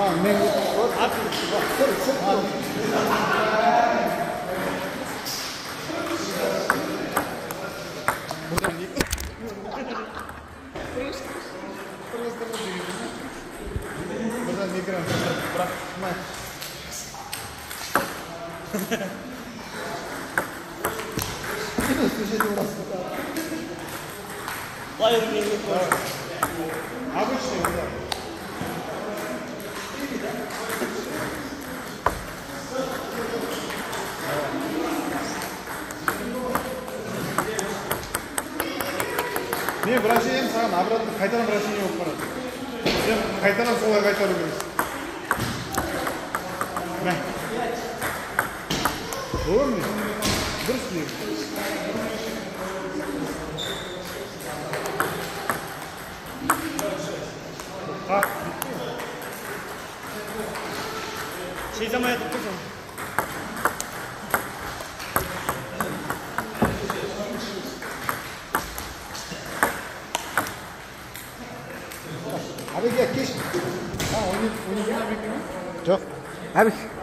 мен вращением саған обратно қайтадан вращение болып барады. Сен қайтадан солай қайтару керексің. Мә. Olur mu? Dürüst diyeyim. Kalk. Şey zaman yatıp dursun. Abi gel geç. Ha, oyunu bekliyor. Çok. Abi.